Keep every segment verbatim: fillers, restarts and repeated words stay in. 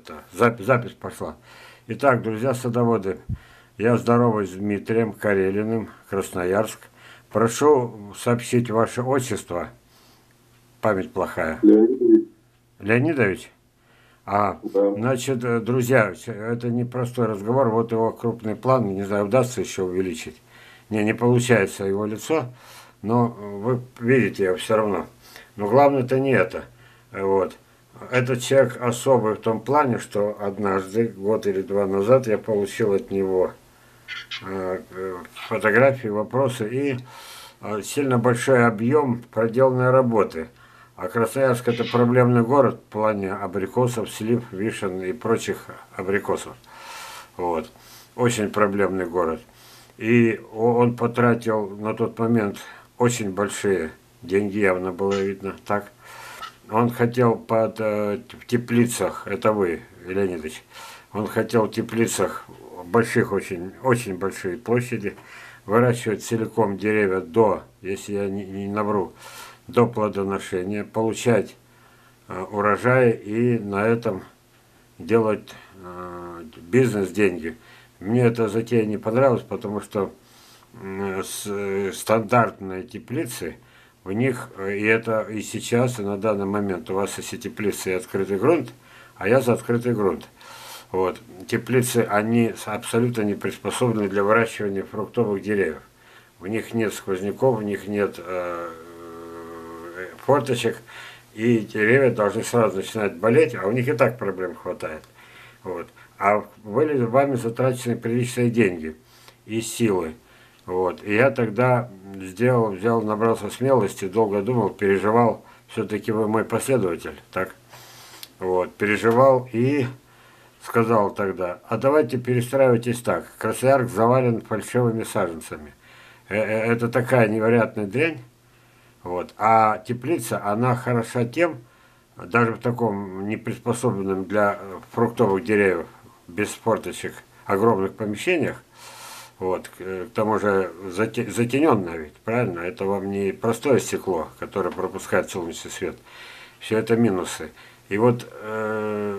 это, запись, запись пошла. Итак, друзья садоводы, я здороваюсь с Дмитрием Карелиным, Красноярск. Прошу сообщить ваше отчество. Память плохая. Леонид, Леонидович? А, да. значит, э, друзья, это не простой разговор. Вот его крупный план, не знаю, удастся еще увеличить. Не, не получается его лицо, но вы видите его все равно. Но главное-то не это. Вот. Этот человек особый в том плане, что однажды, год или два назад, я получил от него э, э, фотографии, вопросы и э, сильно большой объем проделанной работы. А Красноярск это проблемный город в плане абрикосов, слив, вишен и прочих абрикосов. Вот. Очень проблемный город. И он потратил на тот момент очень большие деньги, явно было видно, так. Он хотел под, э, в теплицах, это вы, Леонидович, он хотел в теплицах больших, очень, очень большие площади, выращивать целиком деревья до, если я не, не навру, до плодоношения, получать э, урожай и на этом делать э, бизнес, деньги. Мне эта затея не понравилась, потому что э, с, э, стандартные теплицы, в них, э, и это и сейчас, и на данный момент у вас если теплицы и открытый грунт, а я за открытый грунт. Вот. Теплицы, они абсолютно не приспособлены для выращивания фруктовых деревьев. В них нет сквозняков, в них нет э, э, форточек, и деревья должны сразу начинать болеть, а у них и так проблем хватает. Вот. А были вами затрачены приличные деньги и силы. Вот. И я тогда сделал, взял, набрался смелости, долго думал, переживал. Все-таки вы мой последователь, так? Вот. Переживал и сказал тогда, а давайте перестраивайтесь так. Красноярск завален фальшивыми саженцами. Э -э Это такая невероятная дрянь. Вот. А теплица, она хороша тем, даже в таком неприспособленном для фруктовых деревьев, без форточек, огромных помещениях, вот, к тому же затененное ведь, правильно? Это вам не простое стекло, которое пропускает солнечный свет. Все это минусы. И вот, э,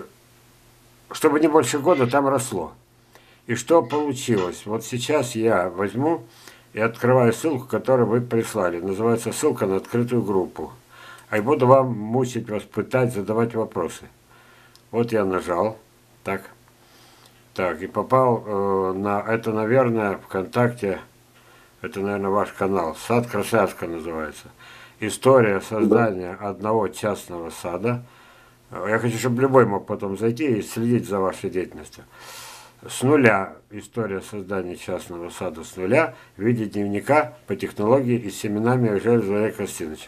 чтобы не больше года там росло. И что получилось? Вот сейчас я возьму и открываю ссылку, которую вы прислали. Называется ссылка на открытую группу. А я буду вам мучить, вас пытать, задавать вопросы. Вот я нажал. Так. Так, и попал э, на... Это, наверное, ВКонтакте. Это, наверное, ваш канал. Сад Красноярска называется. История Да. создания одного частного сада. Я хочу, чтобы любой мог потом зайти и следить за вашей деятельностью. С нуля. История создания частного сада с нуля в виде дневника по технологии и семенами Железа Константиновича.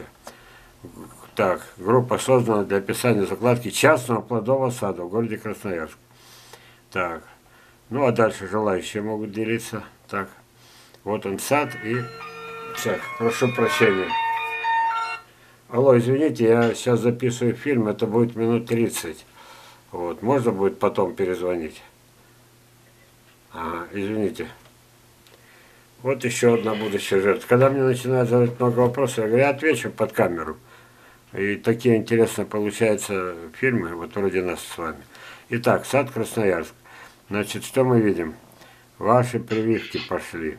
Так, группа создана для описания закладки частного плодового сада в городе Красноярск. Так, ну а дальше желающие могут делиться. Так, вот он сад и... Так, прошу прощения. Алло, извините, я сейчас записываю фильм, это будет минут тридцать. Вот, можно будет потом перезвонить? Ага, извините. Вот еще одна будущая жертва. Когда мне начинают задавать много вопросов, я говорю, я отвечу под камеру. И такие интересные получаются фильмы, вот вроде нас с вами. Итак, сад Красноярск. Значит, что мы видим? Ваши прививки пошли.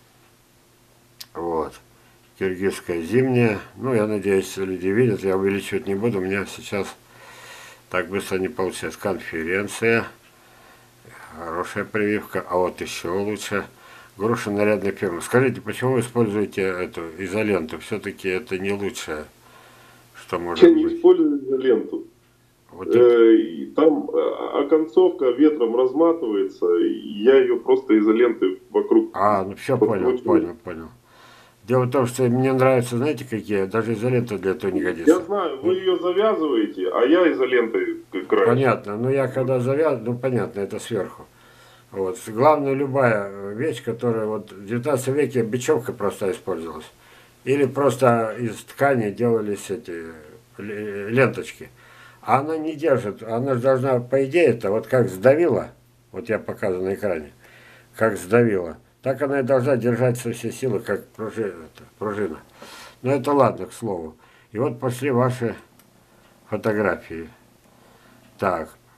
Вот. Киргизская зимняя. Ну, я надеюсь, люди видят, я увеличивать не буду. У меня сейчас так быстро не получается. Конференция. Хорошая прививка. А вот еще лучше. Груша нарядной фирмы. Скажите, почему вы используете эту изоленту? Все-таки это не лучшее, что Я может не быть. использую изоленту. Вот это. Э, и Там э, оконцовка ветром разматывается, и я ее просто изолентой вокруг А, ну все, понял, подкручиваю. понял, понял. Дело в том, что мне нравится, знаете, какие, даже изолента для этого не Я годится. знаю, вы Ну, ее завязываете, а я изолентой краюсь. понятно, но я когда завязываю, ну понятно, это сверху. Вот. Главное, любая вещь, которая вот в девятнадцатом веке бечевка просто использовалась. Или просто из ткани делались эти ленточки. А она не держит, она же должна, по идее, это вот как сдавила, вот я показываю на экране, как сдавила, так она и должна держать со всей силы, как пружина. Это, пружина. Но это ладно, к слову. И вот пошли ваши фотографии. Так,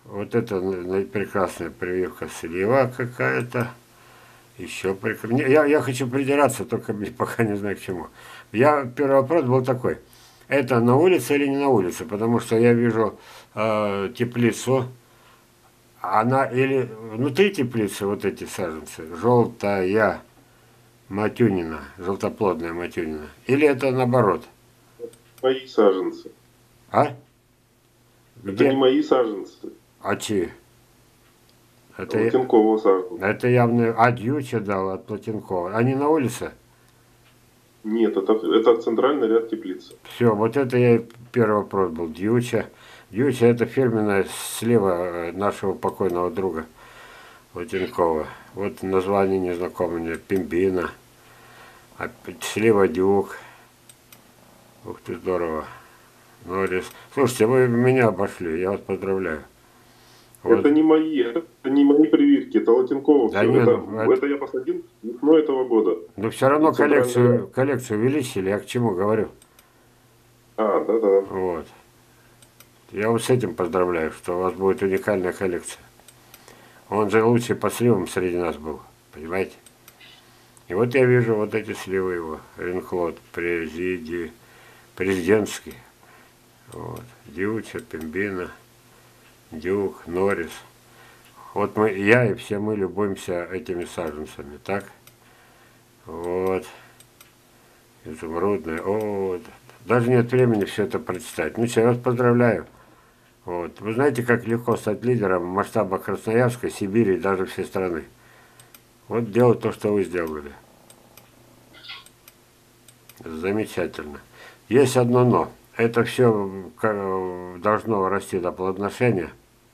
Вот это н- прекрасная прививка слива какая-то. Еще прекрасно. Я, я хочу придираться, только пока не знаю к чему. Я, первый вопрос был такой. Это на улице или не на улице? Потому что я вижу э, теплицу. Она или внутри теплицы вот эти саженцы, желтая матюнина, желтоплодная матюнина. Или это наоборот? Мои саженцы. А? Это не Где? мои саженцы. А чьи? Это, я- Латинкового саженца. это явно Адьюча дал от Платенкова. Они на улице? Нет, это, это центральный ряд теплицы. Все, вот это я и первый вопрос был. Дьюча. Дьюча это фирменная слева нашего покойного друга Латенкова. Вот название незнакомое мне. Пимбина. А слева Дюк. Ух ты, здорово. Норрис. Слушайте, вы меня обошли, я вас поздравляю. Вот. Это не мои, это не мои прививки, это Латинкова. Да Все. нет, это, ну, это- это я посадил весной этого года. Но все равно Центральный коллекцию, ряд. коллекцию увеличили, я к чему говорю. А, да-да. Вот. Я вас с этим поздравляю, что у вас будет уникальная коллекция. Он же лучший по сливам среди нас был, понимаете? И вот я вижу вот эти сливы его. Ренклот, президи, президентский. Вот. Дюча, Пимбина, Дюк, Норрис. Вот мы, я и все мы любуемся этими саженцами, так? Вот. Изумрудная. О, даже нет времени все это представить. Ну что, я вас поздравляю. Вот. Вы знаете, как легко стать лидером масштаба Красноярска, Сибири и даже всей страны. Вот делать то, что вы сделали. Замечательно. Есть одно но. Это все должно расти до плодоношения.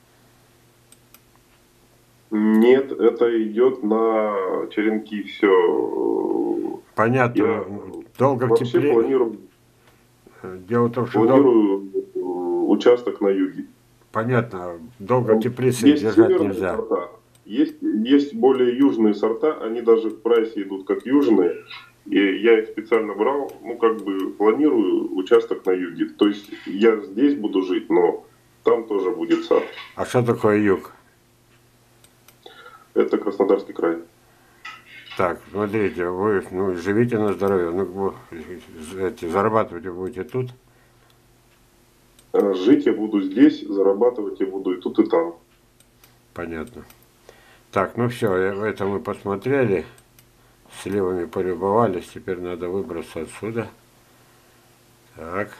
Нет, это идет на черенки все. Понятно. Я Долго в вообще тепле. планирую, Дело в том, что дол- планирую э, участок на юге. понятно, долго в теплице Есть держать северные нельзя. сорта, есть, есть более южные сорта, они даже в прайсе идут как южные. И я их специально брал, ну как бы планирую участок на юге. То есть я здесь буду жить, но там тоже будет сад. А что такое юг? Это Краснодарский край. Так, смотрите, вы ну, живите на здоровье, ну, вы, эти, зарабатывать вы будете тут. Э, Жить я буду здесь, зарабатывать я буду и тут, и там. Понятно. Так, ну все, это мы посмотрели, сливами полюбовались, теперь надо выбраться отсюда. Так.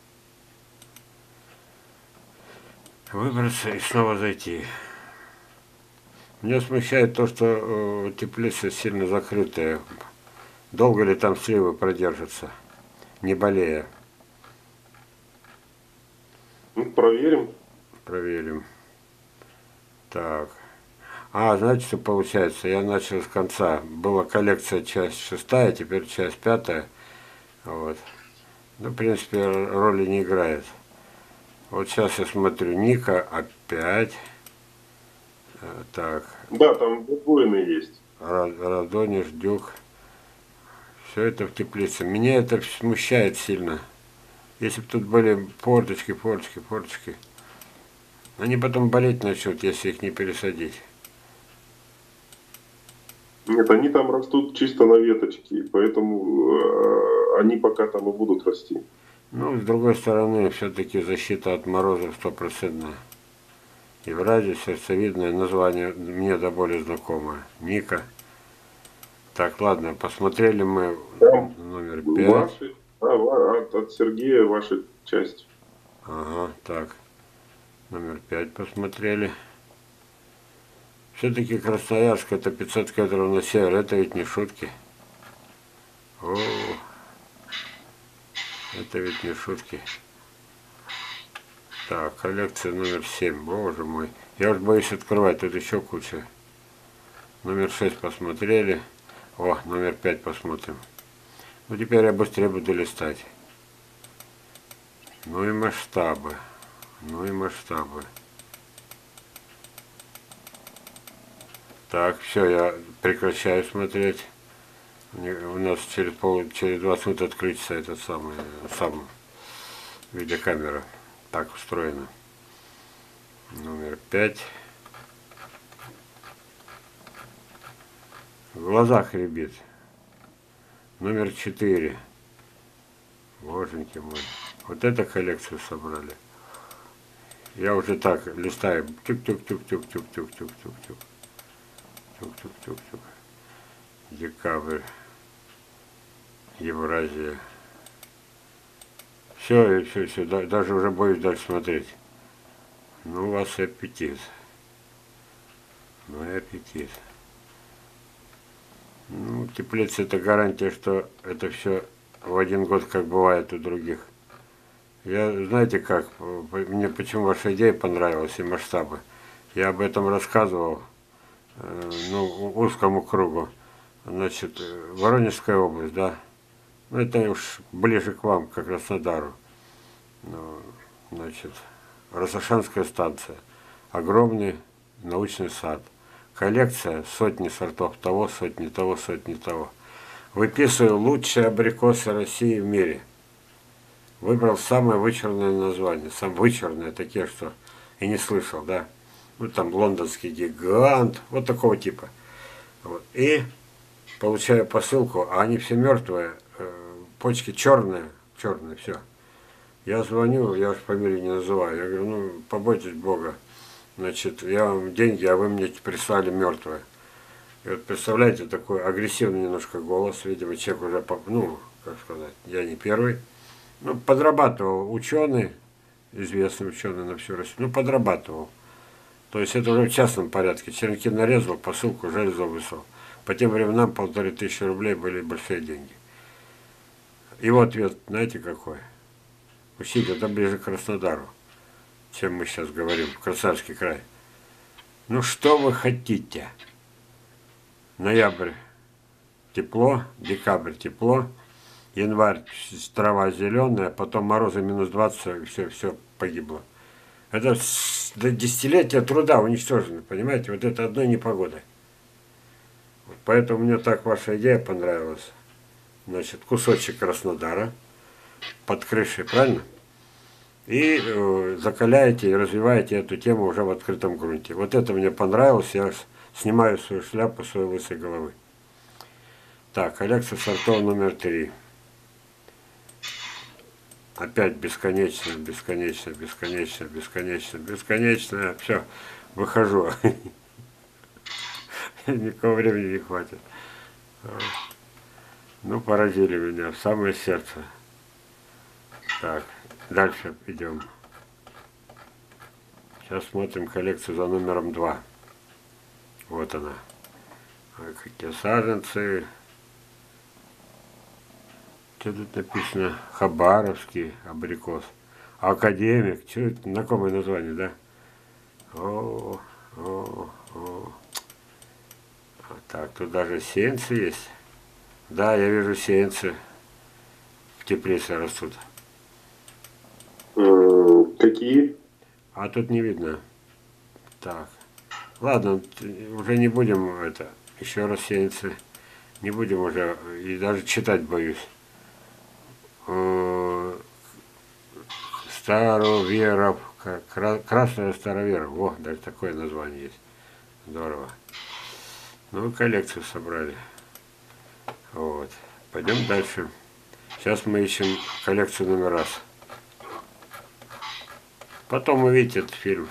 Выбраться и снова зайти. Меня смущает то, что э, теплица сильно закрытая. Долго ли там сливы продержатся, не болея? Ну, проверим. Проверим. Так. А, знаете, что получается? Я начал с конца. Была коллекция часть шестая, теперь часть пятая. Вот. Ну, в принципе, р- роли не играет. Вот сейчас я смотрю, Ника опять. Э, Так, Да, там двойные есть. Ра- Радонеж, Дюк. Все это в теплице. Меня это смущает сильно. Если бы тут были форточки, форточки, форточки. Они потом болеть начнут, если их не пересадить. Нет, они там растут чисто на веточке, поэтому э, они пока там и будут расти. Ну, с другой стороны, все-таки защита от морозов стопроцентная. Евразия, сердцевидное название мне до более знакомое. Ника. Так, ладно, посмотрели мы Там номер пять. ваши, а, ва- от, от Сергея ваша часть. Ага, так. Номер пять посмотрели. Все-таки Красноярск это пятьсот километров на север, это ведь не шутки. О, это ведь не шутки. Так, коллекция номер семь, боже мой. Я уж боюсь открывать, тут еще куча. Номер шесть посмотрели. О, номер пять посмотрим. Ну теперь я быстрее буду листать. Ну и масштабы. Ну и масштабы. Так, все, я прекращаю смотреть. Мне- У нас через, пол, через двадцать минут открыться этот самый, сам видеокамера. Так устроена. Номер пять. В глазах рябит. Номер четыре. Боженьки мой. Вот эту коллекцию собрали. Я уже так листаю. Тюк-тюк-тюк-тюк-тюк-тюк-тюк-тюк. Тюк-тюк-тюк-тюк. Декабрь. Евразия. Все, и все, все. Даже уже боюсь дальше смотреть. Ну, у вас и аппетит. Ну и аппетит. Ну, теплица — это гарантия, что это все в один год, как бывает у других. Я, знаете как, мне почему ваша идея понравилась и масштабы. Я об этом рассказывал, ну, узкому кругу. Значит, Воронежская область, да. Ну, это уж ближе к вам, к Краснодару. Ну, значит, Росошанская станция. Огромный научный сад. Коллекция, сотни сортов того, сотни того, сотни того. Выписываю лучшие абрикосы России в мире. Выбрал самое вычурное название. Сам вычурное, такие, что и не слышал, да. Ну, там лондонский гигант, вот такого типа. Вот. И получаю посылку, а они все мертвые, э, почки черные, черные, все. Я звоню, я уж фамилию не называю, я говорю, ну, побойтесь Бога. Значит, я вам деньги, а вы мне прислали мертвые. И вот представляете, такой агрессивный немножко голос, видимо, человек уже, ну, как сказать, я не первый. Ну, подрабатывал ученый, известный ученый на всю Россию, ну, подрабатывал. То есть это уже в частном порядке. Черенки нарезал, посылку железо выслал. По тем временам полторы тысячи рублей были большие деньги. Его ответ, знаете, какой? Учитель, это ближе к Краснодару, чем мы сейчас говорим, в Красавский край. Ну, что вы хотите? Ноябрь тепло, декабрь тепло, январь трава зеленая, потом морозы минус двадцать, и все, все погибло. Это до десятилетия труда уничтожено, понимаете? Вот это одной непогодой. Вот поэтому мне так ваша идея понравилась. Значит, кусочек Краснодара под крышей, правильно? И э, закаляете и развиваете эту тему уже в открытом грунте. Вот это мне понравилось, я снимаю свою шляпу с своей лысой головы. Так, коллекция сортов номер три. Опять бесконечно, бесконечно, бесконечно, бесконечно, бесконечно. Все, выхожу. Никакого времени не хватит. Ну, поразили меня в самое сердце. Так, дальше идем. Сейчас смотрим коллекцию за номером два. Вот она. Ой, какие саженцы. Что тут написано? Хабаровский абрикос. Академик. Что это? Знакомое название, да? О, о, о. Так, тут даже сеянцы есть. Да, я вижу сеянцы. В теплице растут. Какие? А тут не видно. Так. Ладно, уже не будем это. Еще раз сеянцы. Не будем уже. И даже читать боюсь. Староверов. Красная Староверов. Во, даже такое название есть. Здорово. Ну, коллекцию собрали. Вот. Пойдем дальше. Сейчас мы ищем коллекцию номер раз. Потом увидите этот фильм.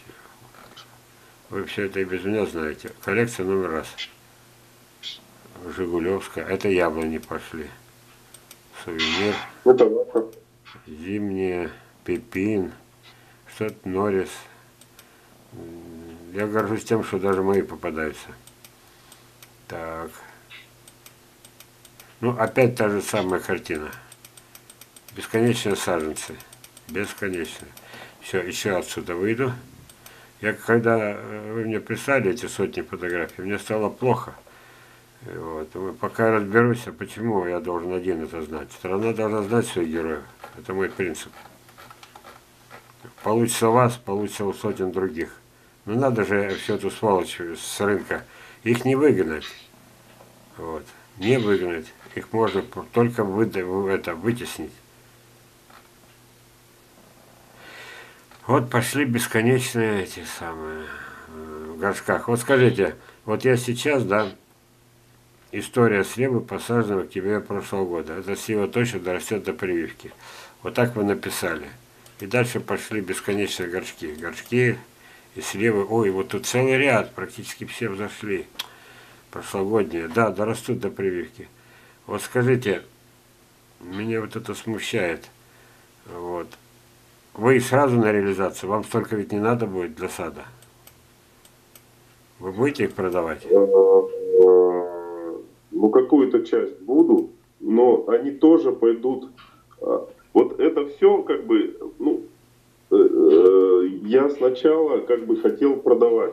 Вы все это и без меня знаете. Коллекция номер раз. Жигулевская. Это яблони пошли. Сувенир. Это Зимняя. Пепин. Что-то Норрис. Я горжусь тем, что даже мои попадаются. Так. Ну, опять та же самая картина. Бесконечные саженцы. Бесконечно. Все, еще отсюда выйду. Я когда вы мне прислали эти сотни фотографий, мне стало плохо. Вот. Пока разберусь, а почему я должен один это знать. Страна должна знать своих героев. Это мой принцип. Получится у вас, получится у сотен других. Но надо же всю эту сволочь с рынка. Их не выгнать. Вот. Не выгнать. Их можно только вы, это, вытеснить. Вот пошли бесконечные эти самые э, в горшках. Вот скажите, вот я сейчас, да, история сливы, посаженной в октябре прошлого года. Эта слива точно дорастет до прививки. Вот так вы написали. И дальше пошли бесконечные горшки. Горшки и сливы. Ой, вот тут целый ряд, практически все взошли. Прошлогодние. Да, дорастут до прививки. Вот скажите, меня вот это смущает. Вот. Вы сразу на реализацию, вам столько ведь не надо будет для сада. Вы будете их продавать? Ну, какую-то часть буду, но они тоже пойдут. Вот это все как бы, ну, я сначала как бы хотел продавать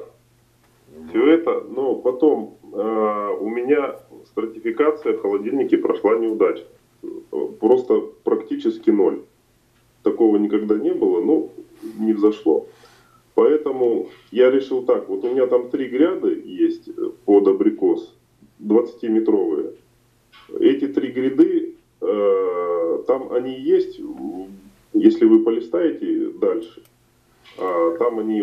все это, но потом у меня стратификация в холодильнике прошла неудачно. Просто практически ноль. Такого никогда не было, но не взошло. Поэтому я решил так, вот у меня там три гряды есть под абрикос, двадцатиметровые. Эти три гряды, э, там они есть, если вы полистаете дальше, э, там они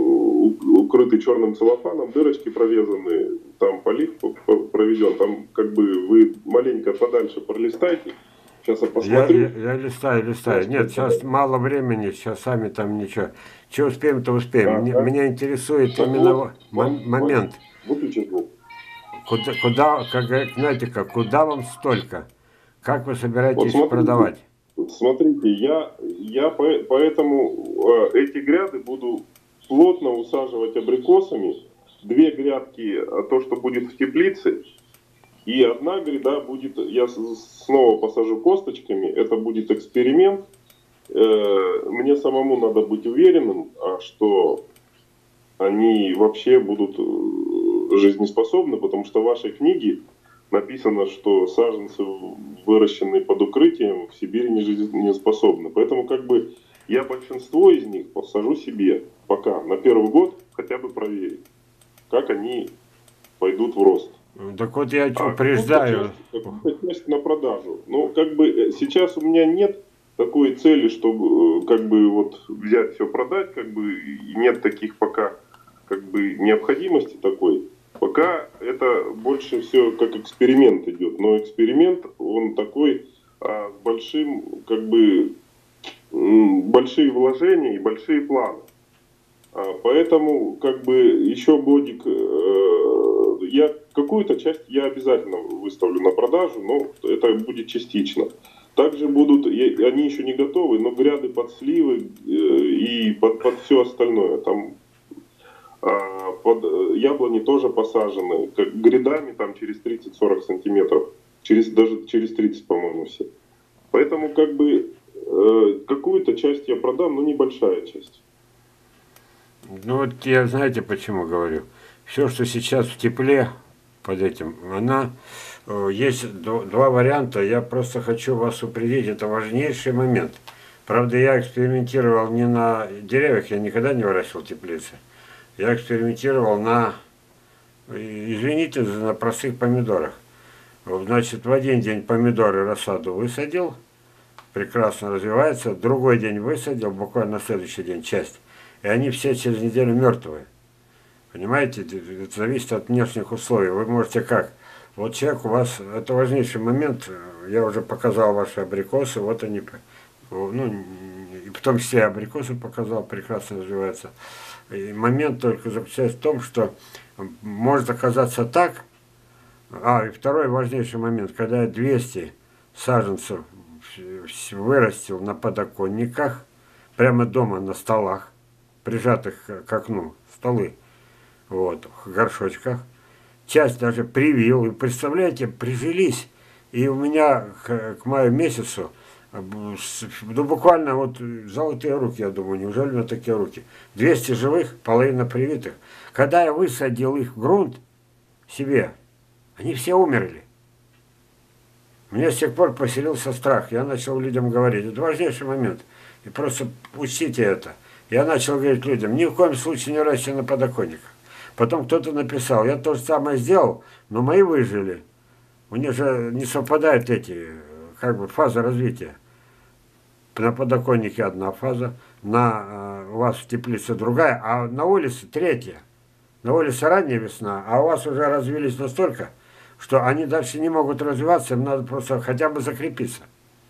укрыты черным целлофаном, дырочки прорезаны, там полив проведен, там как бы вы маленько подальше пролистайте. Сейчас я посмотрю. Я, я, я листаю, листаю. Нет, сейчас мало времени, сейчас сами там ничего. Что успеем, то успеем. А, Мне, да? меня интересует Так именно вот, мом- вот, момент. Выключи звук. Куда, куда, как, говорят, знаете как, куда вам столько? Как вы Вот собираетесь смотрите, продавать? смотрите, я, я по- поэтому э, эти гряды буду плотно усаживать абрикосами. Две грядки, э, то, что будет в теплице, и одна гряда будет, я с- снова посажу косточками, это будет эксперимент. Э, Мне самому надо быть уверенным, а, что они вообще будут э, жизнеспособны, потому что в вашей книге написано, что саженцы, выращенные под укрытием, в Сибири не жизнеспособны. Поэтому как бы я большинство из них посажу себе пока, на первый год хотя бы проверить, как они пойдут в рост. Так вот я А упреждаю. какую-то часть, какую-то часть на продажу. Но как бы э, сейчас у меня нет такой цели, чтобы э, как бы вот взять все продать, как бы и нет таких пока как бы необходимости такой. Пока это больше все как эксперимент идет. Но эксперимент, он такой а, с большим, как бы, м, большие вложения и большие планы. А, Поэтому, как бы, еще годик, э, я какую-то часть я обязательно выставлю на продажу, но это будет частично. Также будут, я- они еще не готовы, но гряды под сливы э, и под, под все остальное. Там а, под э, яблони тоже посажены, как грядами там через тридцать-сорок сантиметров, через, даже через тридцать, по-моему, все. Поэтому, как бы, э, какую-то часть я продам, но небольшая часть. Ну вот я знаете почему говорю. Все, что сейчас в тепле под этим, она э, есть д- два варианта. Я просто хочу вас упредить, это важнейший момент. Правда, я экспериментировал не на деревьях, я никогда не выращивал теплицы. Я экспериментировал на, э, извините, на простых помидорах. Вот, значит, в один день помидоры рассаду высадил, прекрасно развивается, другой день высадил, буквально на следующий день часть. И они все через неделю мертвые. Понимаете, это зависит от внешних условий. Вы можете как? Вот человек у вас, это важнейший момент, я уже показал ваши абрикосы, вот они, ну, и в том числе абрикосы показал, прекрасно развиваются. И момент только заключается в том, что может оказаться так, а, и второй важнейший момент, когда я двести саженцев вырастил на подоконниках, прямо дома на столах, прижатых к окну, столы, вот, в горшочках. Часть даже привил, и представляете, прижились. И у меня к, к маю месяцу, ну буквально вот золотые руки, я думаю, неужели у меня такие руки? двести живых, половина привитых. Когда я высадил их в грунт себе, они все умерли. У меня с тех пор поселился страх. Я начал людям говорить, это важнейший момент. И просто учтите это. Я начал говорить людям, ни в коем случае не растите на подоконниках. Потом кто-то написал, я то же самое сделал, но мои выжили. У них же не совпадают эти, как бы, фазы развития. На подоконнике одна фаза, на, э, у вас в теплице другая, а на улице третья. На улице ранняя весна, а у вас уже развились настолько, что они дальше не могут развиваться, им надо просто хотя бы закрепиться,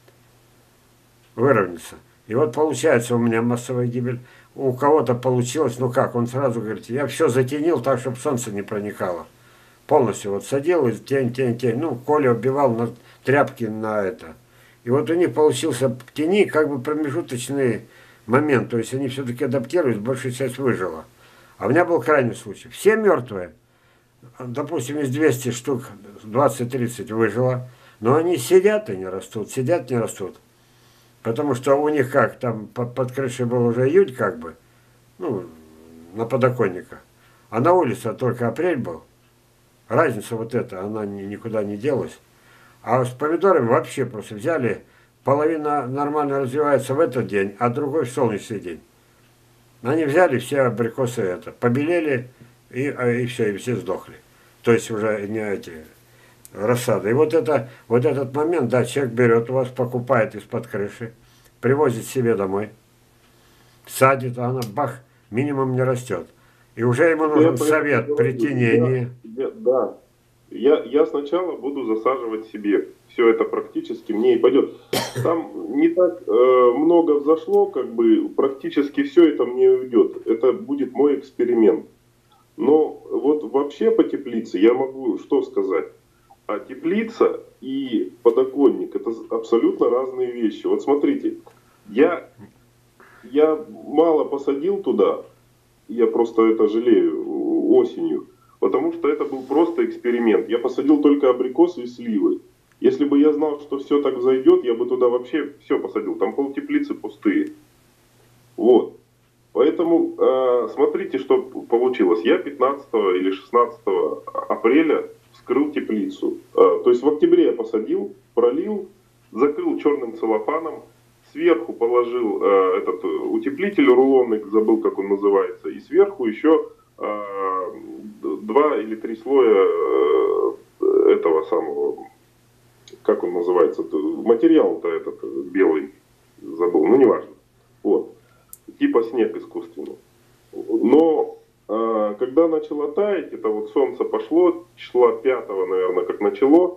выровняться. И вот получается у меня массовая гибель. У кого-то получилось, ну как, он сразу говорит, я все затенил так, чтобы солнце не проникало. Полностью вот садил, и тень, тень, тень. Ну, Коля убивал на тряпки на это. И вот у них получился в тени как бы промежуточный момент. То есть они все-таки адаптировались, большая часть выжила. А у меня был крайний случай. Все мертвые. Допустим, из двухсот штук двадцать-тридцать выжило. Но они сидят и не растут, сидят не растут. Потому что у них как, там под, под крышей был уже июнь как бы, ну, на подоконниках. А на улице только апрель был. Разница вот эта, она ни, никуда не делась. А с помидорами вообще просто взяли, половина нормально развивается в этот день, а другой в солнечный день. Они взяли все абрикосы это, побелели, и, и все, и все сдохли. То есть уже не эти рассады. И вот, это, вот этот момент, да, человек берет у вас, покупает из-под крыши, привозит себе домой, садит, а она бах, минимум не растет. И уже ему нужен совет при тенении. Я, я, да, я, я сначала буду засаживать себе. Все это практически мне и пойдет. Там не так э, много взошло, как бы практически все это мне уйдет. Это будет мой эксперимент. Но вот вообще по теплице я могу что сказать. А теплица и подоконник это абсолютно разные вещи. Вот смотрите, я, я мало посадил туда, я просто это жалею осенью, потому что это был просто эксперимент. Я посадил только абрикосы и сливы. Если бы я знал, что все так зайдет, я бы туда вообще все посадил. Там полтеплицы пустые. Вот. Поэтому э, смотрите, что получилось. Я пятнадцатого или шестнадцатого апреля вскрыл теплицу. Э, то есть в октябре я посадил, пролил, закрыл черным целлофаном, сверху положил э, этот утеплитель рулонный, забыл, как он называется, и сверху еще э, два или три слоя э, этого самого, как он называется, материал-то этот белый, забыл, ну неважно. Вот. Типа снег искусственный. Но э, когда начало таять, это вот солнце пошло, числа пятого, наверное, как начало,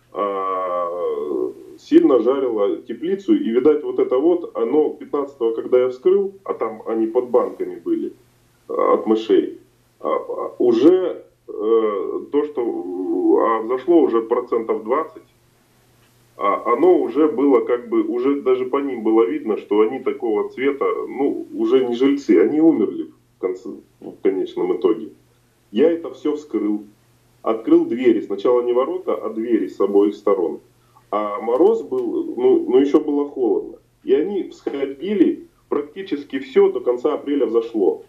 э, сильно жарило теплицу, и, видать, вот это вот, оно пятнадцатого, когда я вскрыл, а там они под банками были э, от мышей, э, уже э, то, что э, взошло уже процентов двадцать, а оно уже было как бы, уже даже по ним было видно, что они такого цвета, ну, уже не жильцы, они умерли в, конце, в конечном итоге. Я это все вскрыл, открыл двери, сначала не ворота, а двери с обоих сторон. А мороз был, ну, ну еще было холодно. И они всходили, практически все до конца апреля взошло.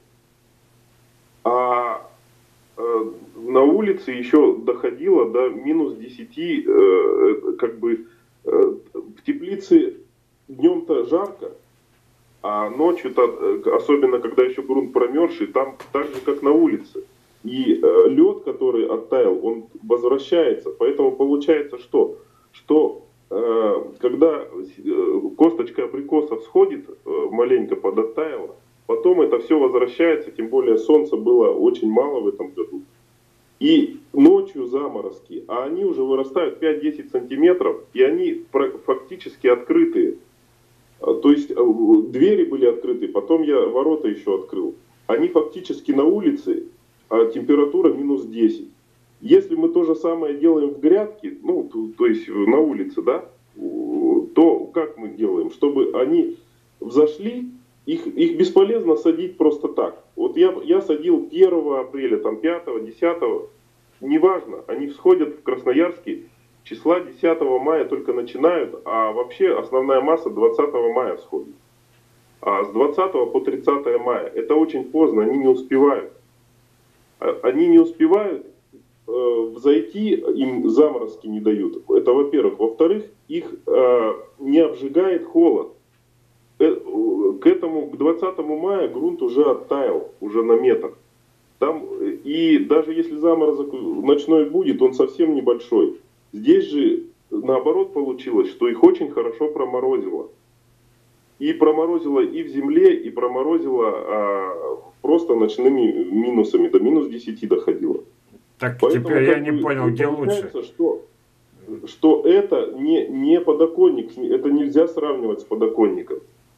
А э, на улице еще доходило до минус десяти, э, как бы, в теплице днем-то жарко, а ночью-то, особенно когда еще грунт промерзший, там так же, как на улице. И э, лед, который оттаял, он возвращается. Поэтому получается что? Что э, когда косточка абрикоса всходит, э, маленько подоттаяла, потом это все возвращается, тем более солнца было очень мало в этом году. И ночью заморозки, а они уже вырастают пять-десять сантиметров, и они фактически открытые. То есть двери были открыты, потом я ворота еще открыл. Они фактически на улице, а температура минус десять. Если мы то же самое делаем в грядке, ну, то, то есть на улице, да, то как мы делаем? Чтобы они взошли, их, их бесполезно садить просто так. Вот я, я садил первого апреля, там пятого, десятого, неважно, они всходят в Красноярске, числа десятого мая только начинают, а вообще основная масса двадцатого мая всходит. А с двадцатого по тридцатое мая, это очень поздно, они не успевают. Они не успевают э, взойти, им заморозки не дают. Это во-первых. Во-вторых, их э, не обжигает холод. К этому, к двадцатому мая грунт уже оттаял, уже на метр. Там, и даже если заморозок ночной будет, он совсем небольшой. Здесь же наоборот получилось, что их очень хорошо проморозило. и проморозило и в земле, и проморозило а, просто ночными минусами, до минус десяти доходило. Так Поэтому, теперь я как не бы, понял, где лучше. получается, что, что это не, не подоконник, это нельзя сравнивать с подоконником.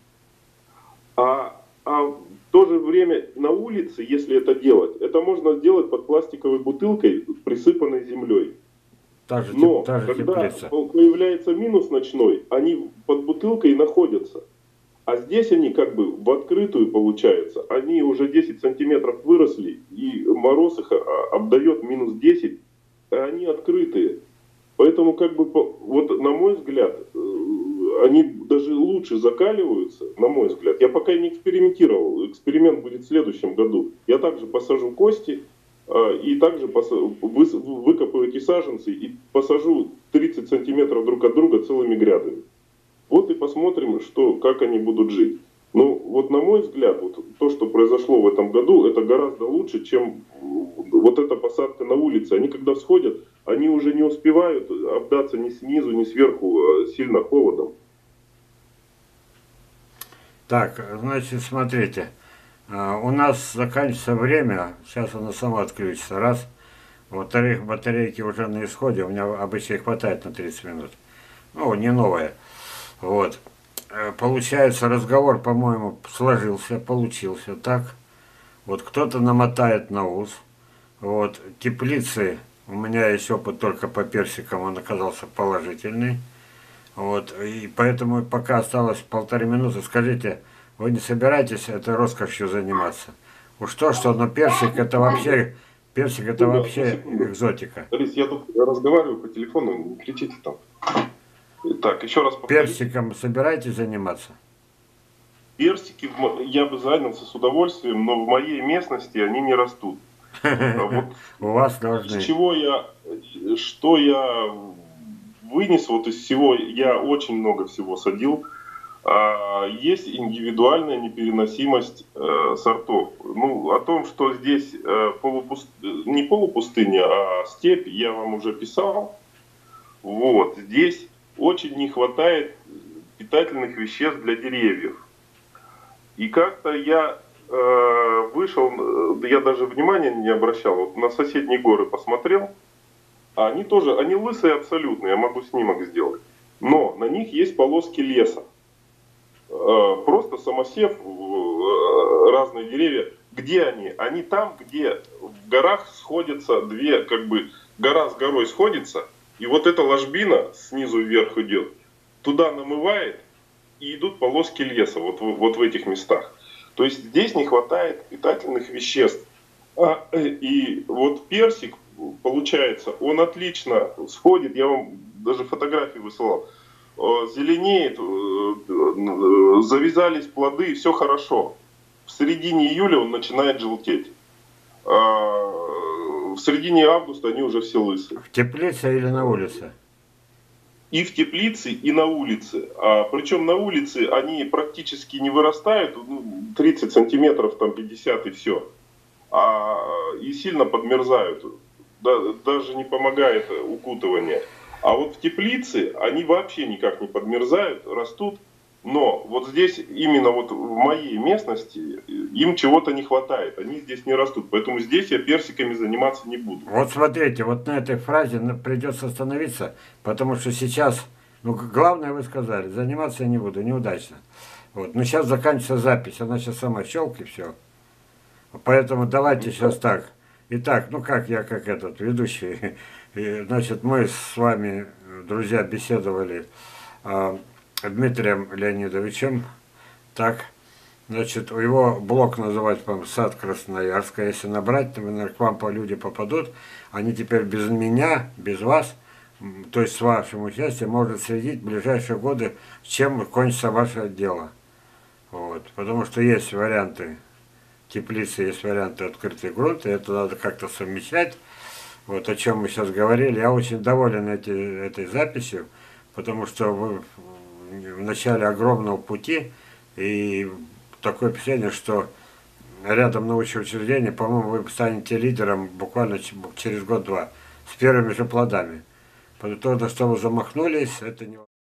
А, а в то же время на улице, если это делать, это можно сделать под пластиковой бутылкой, присыпанной землей. Та же, Но та же когда теплица. появляется минус ночной, они под бутылкой находятся. А здесь они как бы в открытую получаются. Они уже десять сантиметров выросли, и мороз их обдает минус десять, а они открытые. Поэтому, как бы, вот на мой взгляд, они даже лучше закаливаются, на мой взгляд. Я пока не экспериментировал. Эксперимент будет в следующем году. Я также посажу кости, и также выкопаю эти саженцы и посажу тридцать сантиметров друг от друга целыми грядами. Вот и посмотрим, что, как они будут жить. Ну, вот на мой взгляд, вот то, что произошло в этом году, это гораздо лучше, чем вот эта посадка на улице. Они когда всходят, они уже не успевают обдаться ни снизу, ни сверху сильно холодом. Так, значит, смотрите. У нас заканчивается время, сейчас оно само отключится, раз. Во-вторых, батарейки уже на исходе, у меня обычно их хватает на тридцать минут. Ну, не новые. Вот. Получается, разговор, по-моему, сложился, получился так. Вот кто-то намотает на ус. Вот. Теплицы, у меня есть опыт только по персикам, он оказался положительный. Вот. И поэтому пока осталось полторы минуты, скажите, вы не собираетесь этой роскошью заниматься? Уж то, что, но персик это вообще, персик это вообще экзотика. Борис, я тут разговариваю по телефону, не кричите там. Так, еще раз повторю. Персиком собираетесь заниматься? Персики я бы занялся с удовольствием, но в моей местности они не растут. Вот у вас должны. С чего я, что я вынес вот из всего, я очень много всего садил. Есть индивидуальная непереносимость э, сортов. Ну, о том, что здесь э, полупуст... не полупустыня, а степь, я вам уже писал. Вот, здесь очень не хватает питательных веществ для деревьев. И как-то я э, вышел, я даже внимания не обращал, вот на соседние горы посмотрел, а они тоже, они лысые абсолютно, я могу снимок сделать. Но на них есть полоски леса. Просто самосев, разные деревья. Где они? Они там, где в горах сходятся две, как бы гора с горой сходится, и вот эта ложбина снизу вверх идет, туда намывает, и идут полоски леса, вот, вот в этих местах. То есть здесь не хватает питательных веществ. А, и вот персик, получается, он отлично сходит, я вам даже фотографии высылал. Зеленеет, завязались плоды, все хорошо. В середине июля он начинает желтеть. В середине августа они уже все лысые. В теплице или на улице? И в теплице, и на улице. А, причем на улице они практически не вырастают, тридцать сантиметров, там пятьдесят и все. А, и сильно подмерзают. Да, даже не помогает укутывание. А вот в теплице они вообще никак не подмерзают, растут. Но вот здесь, именно вот в моей местности, им чего-то не хватает. Они здесь не растут. Поэтому здесь я персиками заниматься не буду. Вот смотрите, вот на этой фразе придется остановиться, потому что сейчас, ну главное вы сказали, заниматься я не буду, неудачно. Вот. Но сейчас заканчивается запись, она сейчас сама щелк и все. Поэтому давайте сейчас так. Итак, ну как я, как этот ведущий, и, значит, мы с вами, друзья, беседовали э, Дмитрием Леонидовичем. Так, значит, его блог называется, по-моему, «Сад Красноярска». Если набрать, то к вам по люди попадут. Они теперь без меня, без вас, то есть с вашим участием, могут следить в ближайшие годы, чем кончится ваше дело. Вот. Потому что есть варианты теплицы, есть варианты открытый грунт, и это надо как-то совмещать. Вот о чем мы сейчас говорили. Я очень доволен эти, этой записью, потому что вы в начале огромного пути, и такое впечатление, что рядом научное учреждение, по-моему, вы станете лидером буквально через год-два, с первыми же плодами. Потому что, что вы замахнулись, это не...